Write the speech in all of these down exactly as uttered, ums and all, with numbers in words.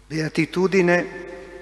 Beatitudine,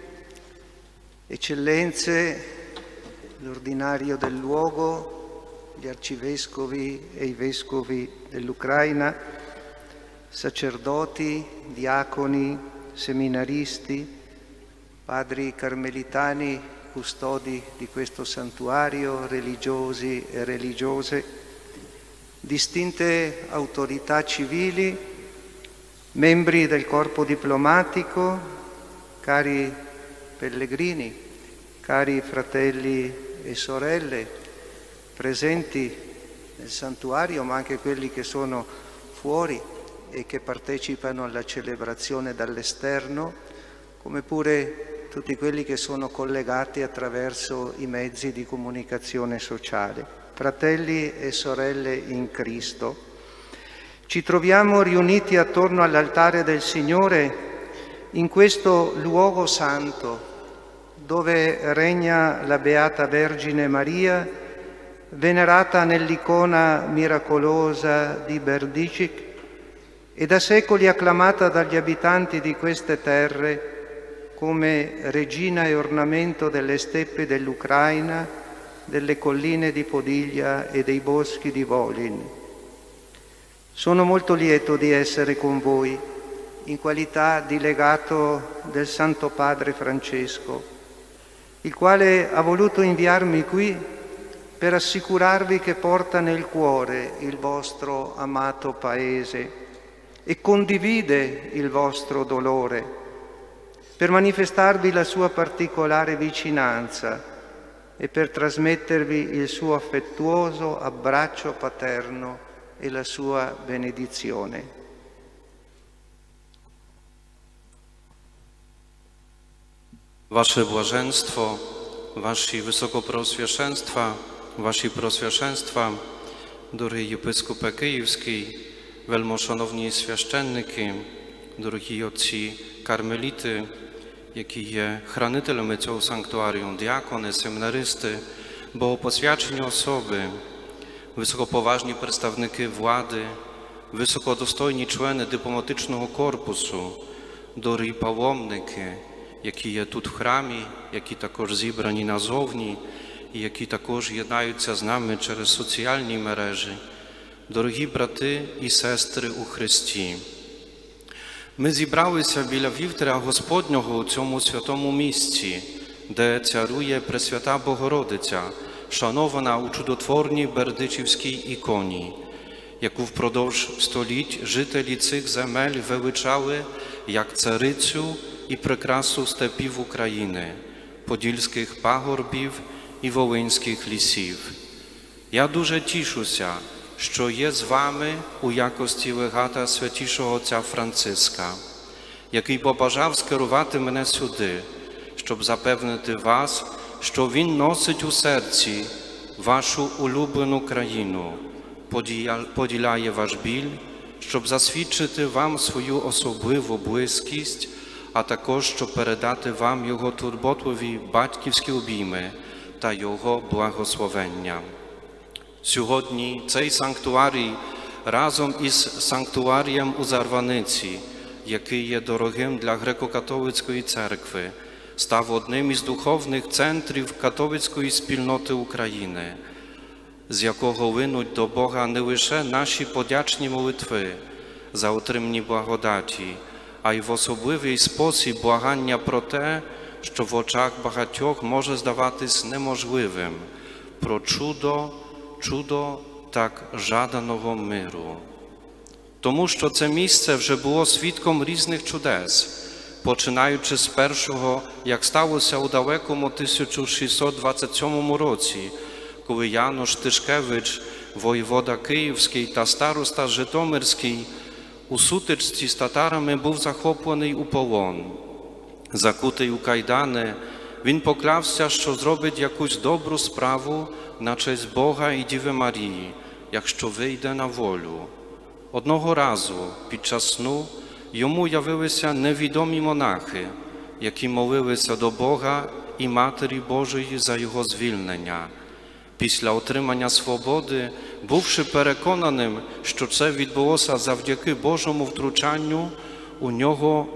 eccellenze, l'ordinario del luogo, gli arcivescovi e i vescovi dell'Ucraina, sacerdoti, diaconi, seminaristi, padri carmelitani, custodi di questo santuario, religiosi e religiose, distinte autorità civili, membri del corpo diplomatico, cari pellegrini, cari fratelli e sorelle presenti nel santuario, ma anche quelli che sono fuori e che partecipano alla celebrazione dall'esterno, come pure tutti quelli che sono collegati attraverso i mezzi di comunicazione sociale. Fratelli e sorelle in Cristo, ci troviamo riuniti attorno all'altare del Signore in questo luogo santo, dove regna la Beata Vergine Maria, venerata nell'icona miracolosa di Berdicic e da secoli acclamata dagli abitanti di queste terre come regina e ornamento delle steppe dell'Ucraina, delle colline di Podiglia e dei boschi di Volyn. Sono molto lieto di essere con voi in qualità di legato del Santo Padre Francesco, il quale ha voluto inviarmi qui per assicurarvi che porta nel cuore il vostro amato Paese e condivide il vostro dolore, per manifestarvi la sua particolare vicinanza e per trasmettervi il suo affettuoso abbraccio paterno e la sua benedizione. Wasze błażeństwo, wasi wysokoproswieszęstwa, wasi proswieszęstwa, дорогі єпископе Київський, вельмошановні священники, дорогі отці кармеліти, які є хранителями цього санктуарію, діакони, семінаристи, богопосвячені особи, високоповажні представники влади, високодостойні члени дипломатичного корпусу, дорогі паломники, які є тут в храмі, які також зібрані назовні, і які також єднаються з нами через соціальні мережі. Дорогі брати і сестри у Христі, ми зібралися біля вівтаря Господнього у цьому святому місці, де царує Пресвята Богородиця, шанована у чудотворній бердичівській іконі, яку впродовж століть жителі цих земель величали як царицю і прикрасу степів України, подільських пагорбів і волинських лісів. Я дуже тішуся, що є з вами у якості легата святішого отця Франциска, який побажав скерувати мене сюди, щоб запевнити вас, що він носить у серці вашу улюблену країну, поділяє ваш біль, щоб засвідчити вам свою особливу близькість, а також щоб передати вам його турботливі батьківські обійми та його благословення. Сьогодні цей санктуарій разом із санктуарієм у Зарваниці, який є дорогим для греко-католицької церкви, став одним із духовних центрів католицької спільноти України, з якого линуть до Бога не лише наші подячні молитви за отримані благодаті, а й в особливий спосіб благання про те, що в очах багатьох може здаватись неможливим, про чудо, чудо так жаданого миру. Тому що це місце вже було свідком різних чудес, починаючи з першого, як сталося у далекому тисяча шістсот двадцять сьомому році, коли Янош Тишкевич, воєвода Київський та староста Житомирський, у сутичці з татарами був захоплений у полон. Закутий у кайдани, він поклявся, що зробить якусь добру справу на честь Бога і Діви Марії, якщо вийде на волю. Одного разу під час сну йому явилися невідомі монахи, які молилися до Бога і Матері Божої за його звільнення. Після отримання свободи, бувши переконаним, що це відбулося завдяки Божому втручанню, у нього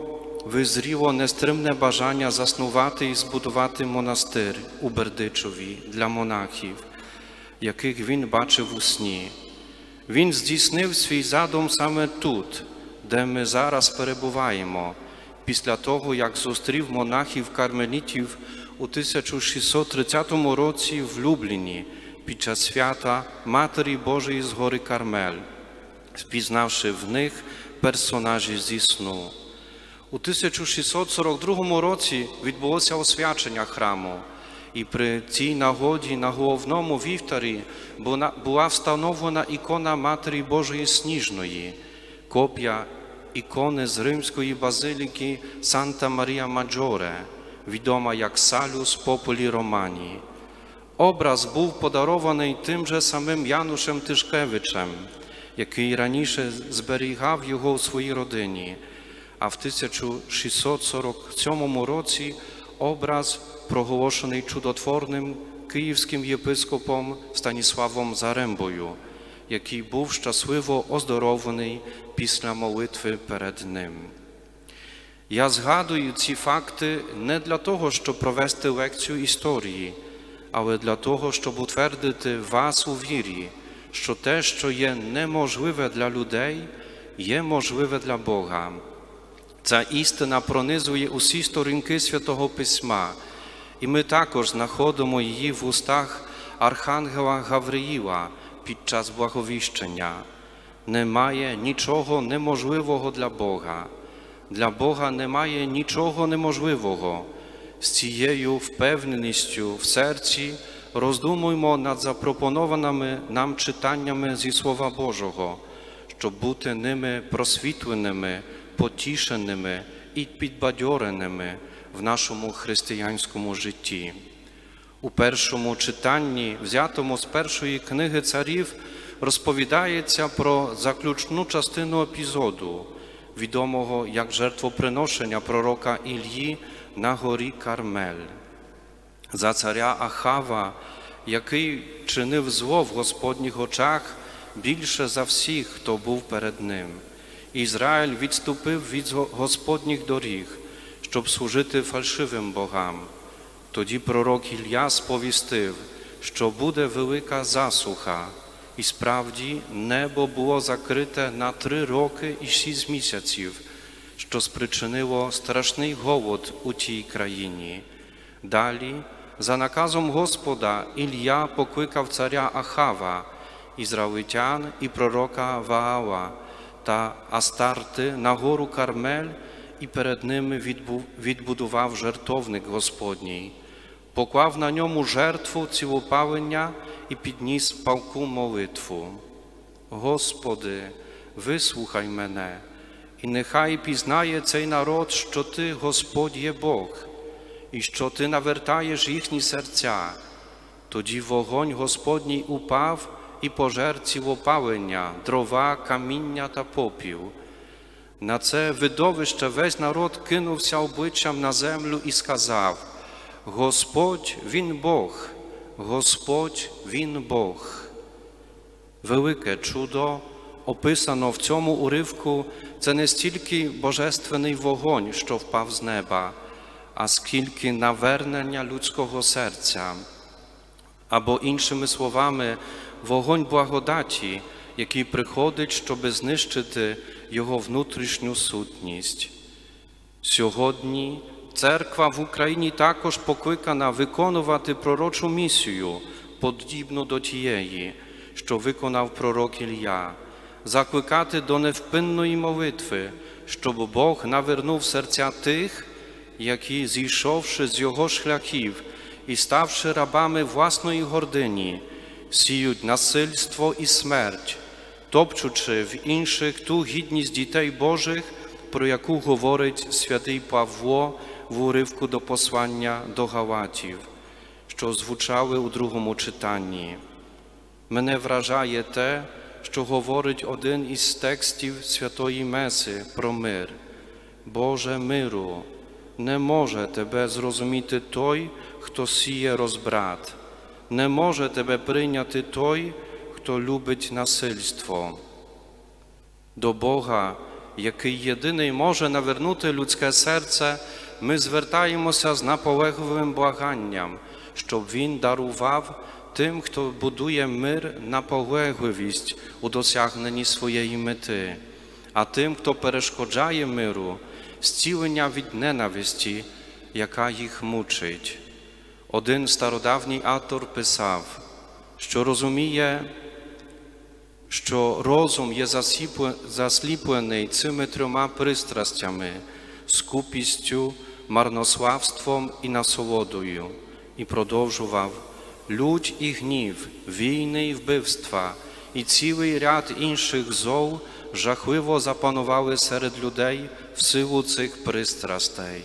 визріло нестримне бажання заснувати і збудувати монастир у Бердичеві для монахів, яких він бачив у сні. Він здійснив свій задум саме тут, де ми зараз перебуваємо, після того, як зустрів монахів-кармелітів у тисяча шістсот тридцятому році в Любліні під час свята Матері Божої з гори Кармель, впізнавши в них персонажі зі сну. У тисяча шістсот сорок другому році відбулося освячення храму, і при цій нагоді на головному вівтарі була встановлена ікона Матері Божої Сніжної, копія ікони з римської базиліки Санта Марія Маджоре, відома як Салюс Популі Романі. Образ був подарований тим же самим Янушем Тишкевичем, який раніше зберігав його у своїй родині, а в тисяча шістсот сорок сьомому році образ проголошений чудотворним київським єпископом Станіславом Зарембою, який був щасливо оздоровлений після молитви перед ним. Я згадую ці факти не для того, щоб провести лекцію історії, але для того, щоб утвердити вас у вірі, що те, що є неможливе для людей, є можливе для Бога. Ця істина пронизує усі сторінки Святого Письма, і ми також знаходимо її в устах Архангела Гавриїла під час благовіщення. Немає нічого неможливого для Бога. Для Бога немає нічого неможливого. З цією впевненістю в серці роздумуймо над запропонованими нам читаннями зі Слова Божого, щоб бути ними просвітленими, потішеними і підбадьореними в нашому християнському житті. У першому читанні, взятому з першої книги царів, розповідається про заключну частину епізоду, відомого як жертвоприношення пророка Іллі на горі Кармель. За царя Ахава, який чинив зло в Господніх очах більше за всіх, хто був перед ним, Ізраїль відступив від Господніх доріг, щоб служити фальшивим богам. Тоді пророк Ілля сповістив, що буде велика засуха, і справді небо було закрите на три роки і шість місяців, що спричинило страшний голод у тій країні. Далі, за наказом Господа, Ілля покликав царя Ахава, ізраїльтян і пророка Ваала та Астарти на гору Кармель і перед ними відбудував жертовник Господній, поклав на ньому жертву цілопалення і підніс палку молитву. Господи, вислухай мене, і нехай пізнає цей народ, що Ти, Господь, є Бог, і що Ти навертаєш їхні серця. Тоді вогонь Господній упав і пожер цілопалення, дрова, каміння та попіл. На це видовище весь народ кинувся обличчям на землю і сказав: Господь, Він Бог, Господь, Він Бог. Велике чудо, описано в цьому уривку, це не стільки божественний вогонь, що впав з неба, а скільки навернення людського серця. Або, іншими словами, вогонь благодаті, який приходить, щоб знищити його внутрішню сутність. Сьогодні церква в Україні також покликана виконувати пророчу місію, подібну до тієї, що виконав пророк Ілля, закликати до невпинної молитви, щоб Бог навернув серця тих, які, зійшовши з його шляхів і ставши рабами власної гордині, сіють насильство і смерть, топчучи в інших ту гідність дітей Божих, про яку говорить святий Павло в уривку до послання до Галатів, що звучали у другому читанні. Мене вражає те, що говорить один із текстів Святої Меси про мир. Боже миру, не може Тебе зрозуміти той, хто сіє розбрат, не може Тебе прийняти той, хто любить насильство. До Бога, який єдиний може навернути людське серце, ми звертаємося з наполегливим благанням, щоб Він дарував тим, хто будує мир, наполегливість у досягненні своєї мети, а тим, хто перешкоджає миру, зцілення від ненависті, яка їх мучить. Один стародавній автор писав, що розуміє, що розум є засліплений цими трьома пристрастями – скупістю, марнославством і насолодою. І продовжував: лють і гнів, війни і вбивства і цілий ряд інших зол жахливо запанували серед людей в силу цих пристрастей.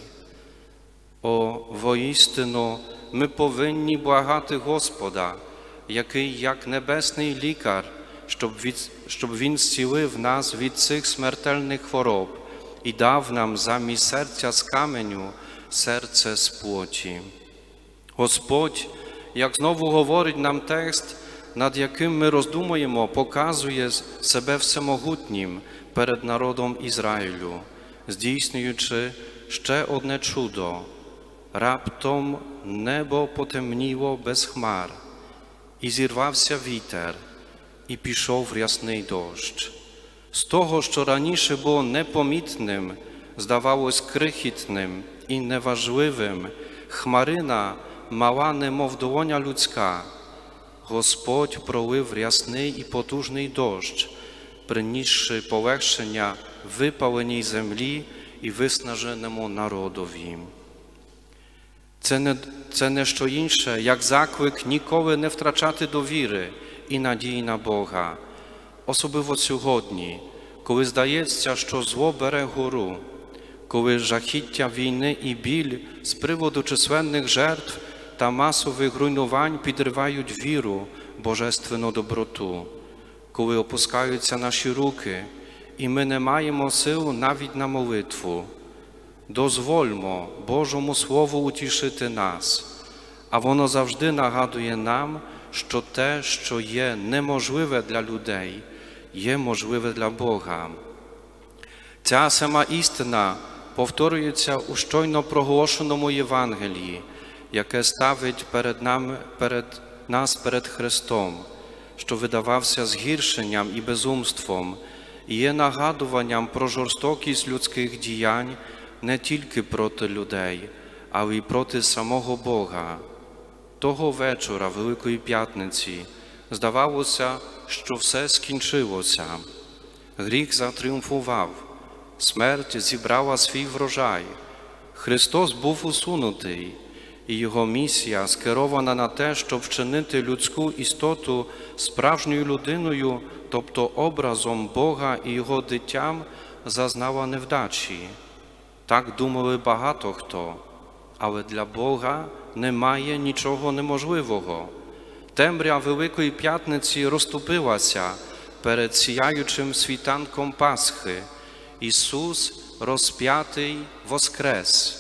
О, воістину, ми повинні благати Господа, який, як небесний лікар, щоб, від, щоб Він зцілив нас від цих смертельних хвороб і дав нам замість серця з каменю серце з плоті. Господь, як знову говорить нам текст, над яким ми роздумуємо, показує себе всемогутнім перед народом Ізраїлю, здійснюючи ще одне чудо. Раптом небо потемніло без хмар, і зірвався вітер, і пішов рясний дощ. З того, що раніше було непомітним, здавалось крихітним і неважливим, хмарина мала, немов долоня людська. Господь пролив рясний і потужний дощ, принісши полегшення випаленій землі і виснаженому народові. Це не, це не що інше, як заклик ніколи не втрачати довіри і надії на Бога. Особливо сьогодні, коли здається, що зло бере гору, коли жахіття війни і біль з приводу численних жертв та масових руйнувань підривають віру, божественну доброту, коли опускаються наші руки, і ми не маємо сил навіть на молитву. Дозвольмо Божому Слову утішити нас, а воно завжди нагадує нам, що те, що є неможливе для людей, є можливе для Бога. Ця сама істина повторюється у щойно проголошеному Євангелії, яке ставить перед нами, перед нас перед Христом, що видавався згіршенням і безумством, і є нагадуванням про жорстокість людських діянь не тільки проти людей, але й проти самого Бога. Того вечора Великої П'ятниці здавалося, що все скінчилося. Гріх затріумфував, смерть зібрала свій врожай, Христос був усунутий, і Його місія скерована на те, щоб вчинити людську істоту справжньою людиною, тобто образом Бога і Його дитям, зазнала невдачі. Так думали багато хто, але для Бога немає нічого неможливого. Темря Великої П'ятниці розступилася перед сяючим світанком Пасхи. Ісус, розп'ятий, воскрес.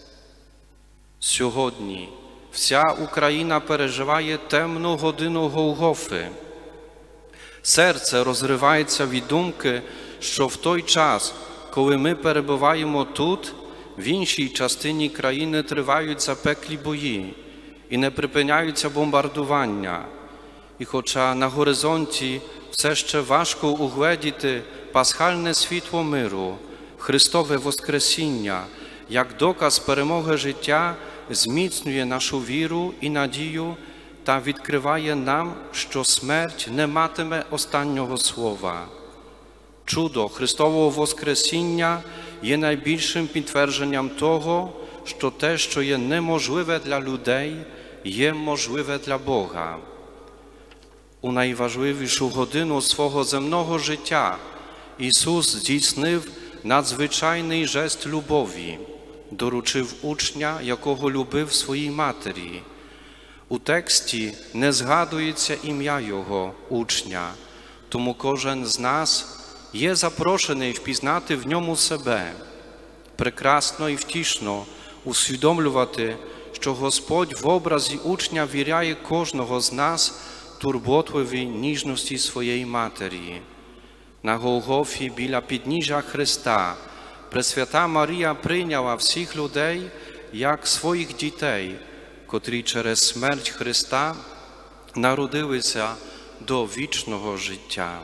Сьогодні вся Україна переживає темну годину Голгофи. Серце розривається від думки, що в той час, коли ми перебуваємо тут, в іншій частині країни тривають запеклі бої і не припиняються бомбардування. І хоча на горизонті все ще важко угледіти пасхальне світло миру, Христове Воскресіння, як доказ перемоги життя, зміцнює нашу віру і надію та відкриває нам, що смерть не матиме останнього слова. Чудо Христового Воскресіння є найбільшим підтвердженням того, що те, що є неможливе для людей, є можливе для Бога. У найважливішу годину свого земного життя Ісус здійснив надзвичайний жест любові, доручив учня, якого любив своїй матері. У тексті не згадується ім'я Його, учня, тому кожен з нас є запрошений впізнати в ньому себе. Прекрасно і втішно усвідомлювати, що Господь в образі учня віряє кожного з нас турботливій ніжності своєї матері. На Голгофі біля підніжжя Христа Пресвята Марія прийняла всіх людей як своїх дітей, котрі через смерть Христа народилися до вічного життя.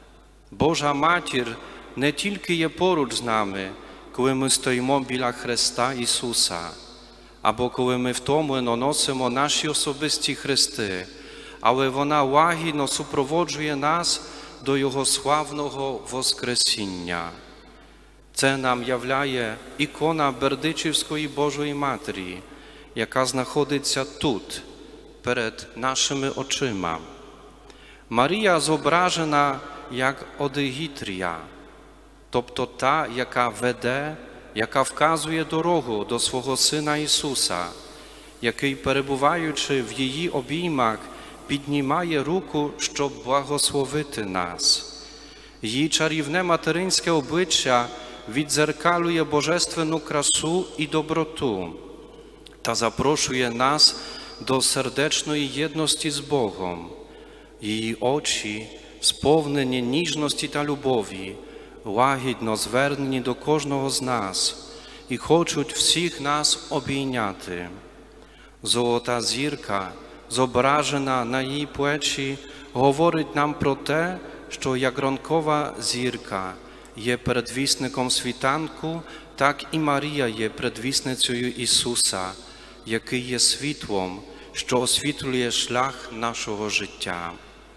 Божа Матір не тільки є поруч з нами, коли ми стоїмо біля Христа Ісуса, або коли ми втомлено носимо наші особисті хрести, але вона лагідно супроводжує нас до Його славного Воскресіння. Це нам являє ікона Бердичівської Божої Матері, яка знаходиться тут, перед нашими очима. Марія зображена як Одигітрія, тобто та, яка веде, яка вказує дорогу до свого Сина Ісуса, який, перебуваючи в її обіймах, піднімає руку, щоб благословити нас. Її чарівне материнське обличчя віддзеркалює божественну красу і доброту та запрошує нас до сердечної єдності з Богом. Її очі, сповнені ніжності та любові, лагідно звернені до кожного з нас і хочуть всіх нас обійняти. Золота зірка, зображена на її плечі, говорить нам про те, що як ранкова зірка є передвісником світанку, так і Марія є предвісницею Ісуса, який є світлом, що освітлює шлях нашого життя.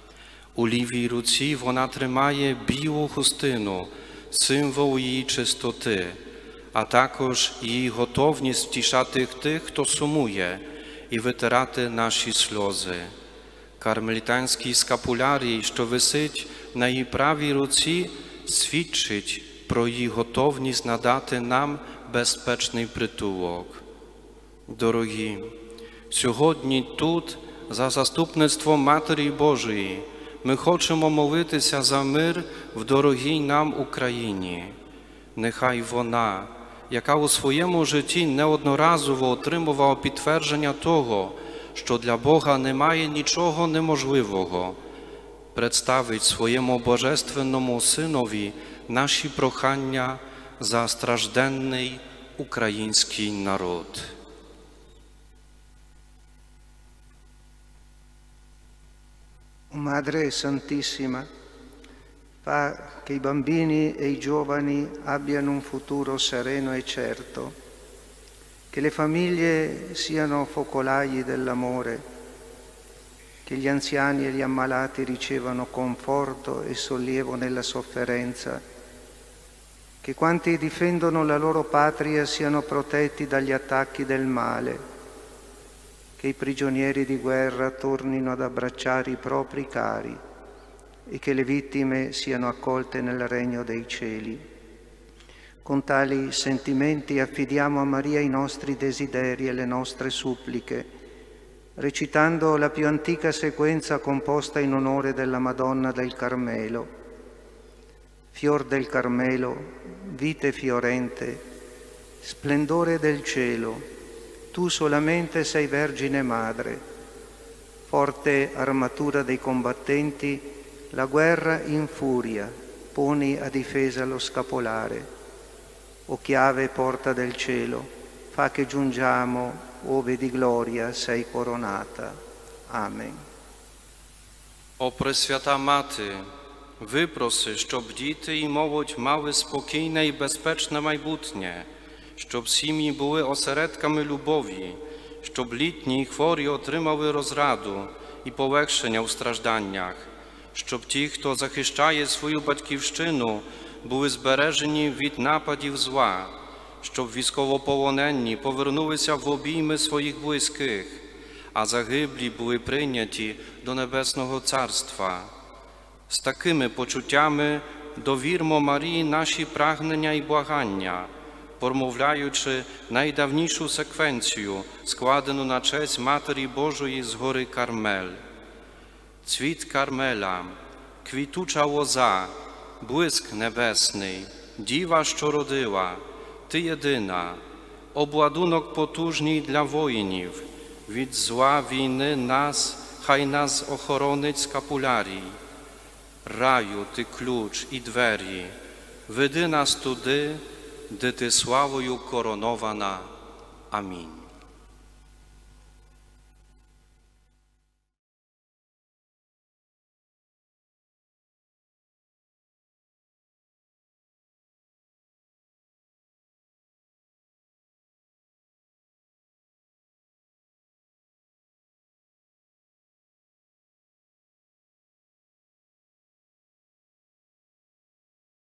У лівій руці вона тримає білу хустину, символ її чистоти, а також її готовність втішати тих, хто сумує, і витирати наші сльози. Кармелітанський скапулярій, що висить на її правій руці, свідчить про її готовність надати нам безпечний притулок. Дорогі, сьогодні тут, за заступництвом Матері Божої, ми хочемо молитися за мир в дорогій нам Україні. Нехай вона, яка у своєму житті неодноразово отримувала підтвердження того, що для Бога немає нічого неможливого, представить своєму Божественному Синові наші прохання за стражденний український народ. Madre Santissima, fa che i bambini e i giovani abbiano un futuro sereno e certo, che le famiglie siano focolai dell'amore, che gli anziani e gli ammalati ricevano conforto e sollievo nella sofferenza, che quanti difendono la loro patria siano protetti dagli attacchi del male, che i prigionieri di guerra tornino ad abbracciare i propri cari e che le vittime siano accolte nel regno dei cieli. Con tali sentimenti affidiamo a Maria i nostri desideri e le nostre suppliche, recitando la più antica sequenza composta in onore della Madonna del Carmelo. Fior del Carmelo, vite fiorente, splendore del cielo, tu solamente sei Vergine Madre, forte armatura dei combattenti, la guerra infuria, poni a difesa lo scapolare. O chiave porta del cielo, fa che giungiamo ove di gloria sei coronata. Amen. О Пресвята Мати, випроси, щоб діти і молодь мали спокійне і безпечне майбутнє, щоб сім'ї були осередками любові, щоб літні і хворі отримали розраду і полегшення у стражданнях, щоб ті, хто захищає свою батьківщину, були збережені від нападів зла, щоб військовополонені повернулися в обійми своїх близьких, а загиблі були прийняті до Небесного Царства. З такими почуттями довірмо Марії наші прагнення і благання, промовляючи найдавнішу секвенцію, складену на честь Матері Божої з гори Кармель. Цвіт Кармеля, квітуча лоза, блиск небесний, діва, що родила, ти єдина, обладунок потужний для воїнів, від зла війни нас, хай нас охоронить скапулярій. раю ти ключ і двері, веди нас туди, де ти славою коронована. Амінь.